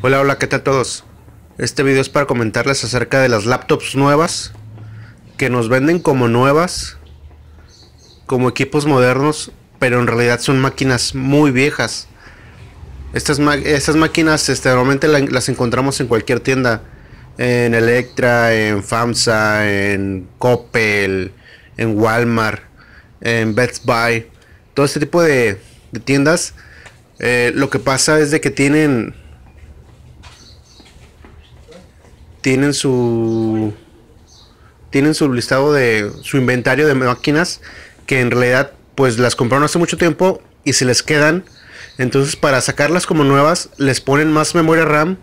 Hola, hola, ¿qué tal todos? Este video es para comentarles acerca de las laptops nuevas que nos venden como nuevas, como equipos modernos, pero en realidad son máquinas muy viejas. Estas máquinas normalmente las encontramos en cualquier tienda, en Electra, en FAMSA, en Coppel, en Walmart, en Best Buy, todo este tipo de tiendas. Lo que pasa es de que tienen su listado de su inventario de máquinas que en realidad pues las compraron hace mucho tiempo y se les quedan. Entonces, para sacarlas como nuevas les ponen más memoria RAM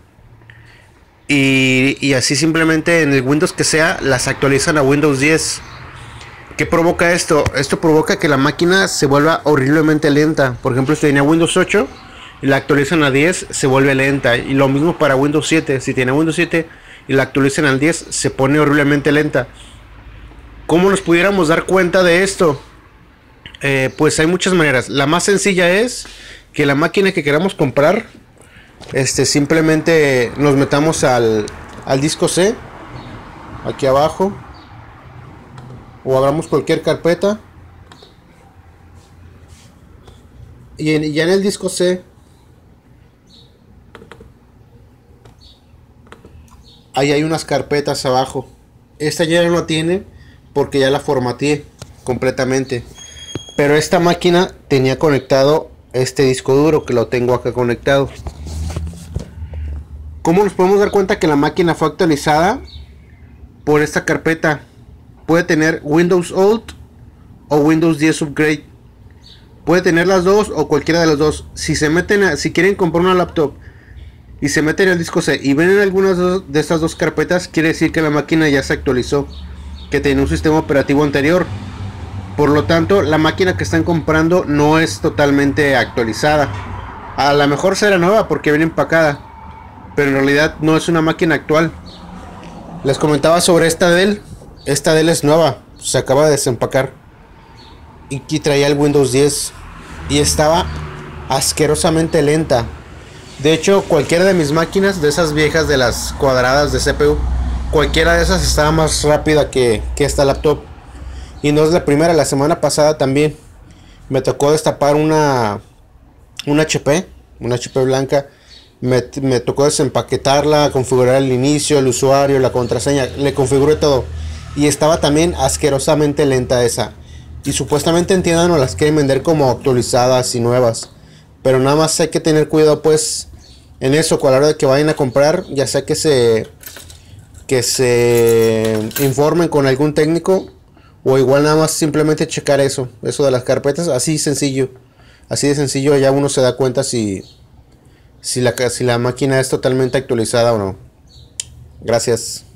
y así simplemente en el Windows que sea las actualizan a Windows 10. ¿Qué provoca esto? Esto provoca que la máquina se vuelva horriblemente lenta. Por ejemplo, si tenía Windows 8 y la actualizan a 10, se vuelve lenta. Y lo mismo para Windows 7. Si tiene Windows 7 y la actualizan al 10, se pone horriblemente lenta. ¿Cómo nos pudiéramos dar cuenta de esto? Pues hay muchas maneras. La más sencilla es que la máquina que queramos comprar, simplemente nos metamos al disco C, aquí abajo, o abramos cualquier carpeta y ya en el disco C ahí hay unas carpetas abajo. Esta ya no la tiene porque ya la formateé completamente, pero esta máquina tenía conectado este disco duro que lo tengo acá conectado. ¿Cómo nos podemos dar cuenta que la máquina fue actualizada? Por esta carpeta. Puede tener Windows Old o Windows 10 Upgrade. Puede tener las dos o cualquiera de las dos. Si quieren comprar una laptop y se meten en el disco C y ven en algunas de estas dos carpetas, quiere decir que la máquina ya se actualizó, que tenía un sistema operativo anterior. Por lo tanto, la máquina que están comprando no es totalmente actualizada. A lo mejor será nueva porque viene empacada, pero en realidad no es una máquina actual. Les comentaba sobre esta Dell. Esta Dell es nueva, se acaba de desempacar y traía el Windows 10 y estaba asquerosamente lenta. De hecho, cualquiera de mis máquinas, de esas viejas, de las cuadradas de CPU, cualquiera de esas estaba más rápida que esta laptop. Y no es la primera. La semana pasada también me tocó destapar una HP blanca. Me tocó desempaquetarla, configurar el inicio, el usuario, la contraseña, le configuré todo. Y estaba también asquerosamente lenta esa. Y supuestamente en tiendas no las quieren vender como actualizadas y nuevas. Pero nada más hay que tener cuidado pues en eso, a la hora de que vayan a comprar, ya sea que se informen con algún técnico, o igual nada más simplemente checar eso de las carpetas, así sencillo. Así de sencillo, ya uno se da cuenta si la máquina es totalmente actualizada o no. Gracias.